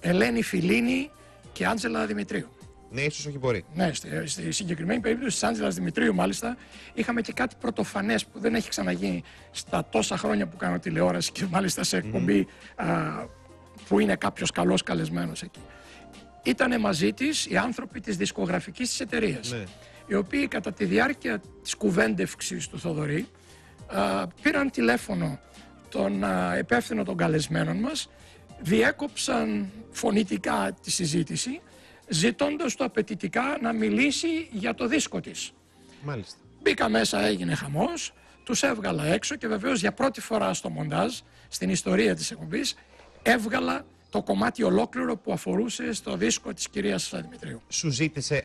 Ελένη Φιλίνη και Άντζελα Δημητρίου. Ναι, ίσως όχι μπορεί. Ναι, στη συγκεκριμένη περίπτωση της Άντζελας Δημητρίου, μάλιστα, είχαμε και κάτι πρωτοφανές που δεν έχει ξαναγίνει στα τόσα χρόνια που κάνω τηλεόραση και μάλιστα σε εκπομπή που είναι κάποιος καλός καλεσμένος εκεί. Ήτανε μαζί της οι άνθρωποι της δισκογραφικής της εταιρείας, Ναι. οι οποίοι κατά τη διάρκεια της κουβέντευξης του Θοδωρή πήραν τηλέφωνο τον υπεύθυνο των καλεσμένων μας, διέκοψαν φωνητικά τη συζήτηση, ζητώντας το απαιτητικά να μιλήσει για το δίσκο της. Μάλιστα. Μπήκα μέσα, έγινε χαμός, τους έβγαλα έξω και βεβαίως για πρώτη φορά στο μοντάζ, στην ιστορία της εκπομπής, έβγαλα το κομμάτι ολόκληρο που αφορούσε στο δίσκο της κυρίας Δημητρίου. Σου ζήτησε